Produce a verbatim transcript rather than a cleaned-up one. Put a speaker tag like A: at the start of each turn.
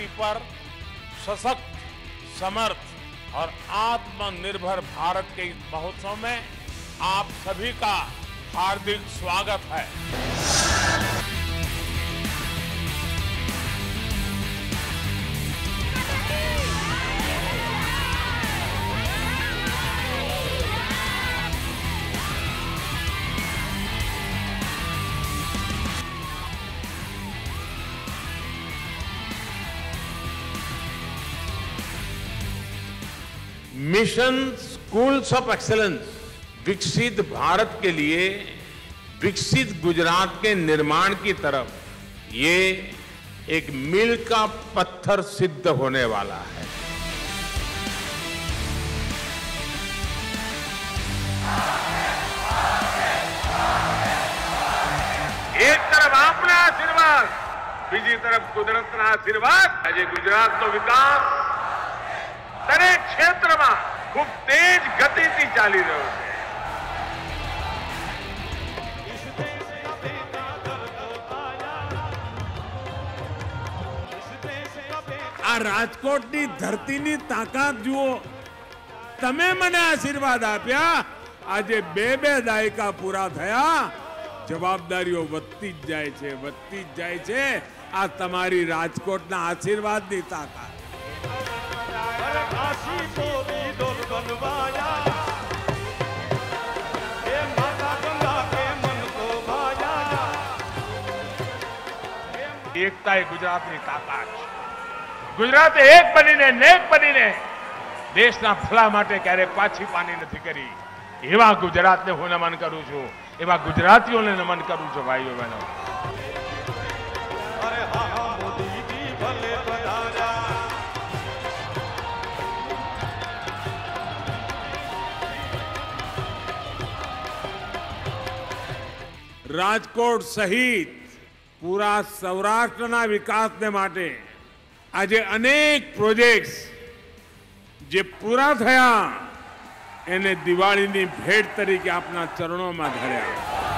A: धरती पर सशक्त, समर्थ और आत्मनिर्भर भारत के इस महोत्सव में आप सभी का हार्दिक स्वागत है। मिशन स्कूल्स ऑफ एक्सेलेंस विकसित भारत के लिए विकसित गुजरात के निर्माण की तरफ ये एक मील का पत्थर सिद्ध होने वाला है। एक तरफ आपना आशीर्वाद, બીજી तरफ કુદરતના આશીર્વાદ। આજે ગુજરાતનો વિકાસ દરેક ક્ષેત્રમાં ખૂબ તેજ ગતિથી ચાલી રહ્યો છે।
B: આ રાજકોટની ધરતીની તાકાત જુઓ। તમે મને આશીર્વાદ આપ્યા, આજે બે બે દાયકા પૂરા થયા, જવાબદારીઓ વધતી જ જાય છે, વધતી જ જાય છે। આ તમારી રાજકોટના આશીર્વાદની તાકાત।
A: એકતા એ ગુજરાતની તાકાત છે। ગુજરાતે એક બનીને નેક બનીને દેશના ભલા માટે ક્યારે પાછી પાની નથી કરી। એવા ગુજરાતને હું નમન કરું છું, એવા ગુજરાતીઓને નમન કરું છું। ભાઈઓ બહેનો,
B: રાજકોટ સહિત પૂરા સૌરાષ્ટ્રના વિકાસને માટે આજે અનેક પ્રોજેક્ટ્સ જે પૂરા થયા એને દિવાળીની ભેટ તરીકે આપના ચરણોમાં ધર્યા।